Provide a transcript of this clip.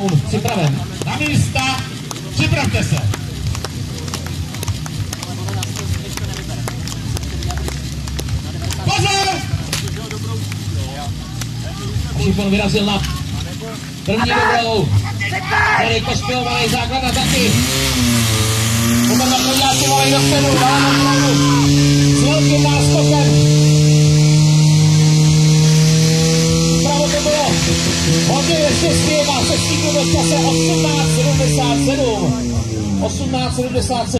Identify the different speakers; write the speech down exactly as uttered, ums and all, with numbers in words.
Speaker 1: Šimoun připraven.
Speaker 2: Na místa, připravte se. Pozor!
Speaker 1: Šimoun vyrazil na první dobrou. Veliko spilovaný základ na taky. Oba dva proděláci volají do středu, dále na stranu. S velkým náskokem. Pravo to bylo. Hodně je štěstí, má se stíku v čase osmnáct sedmdesát sedm. osmnáct sedmdesát sedm.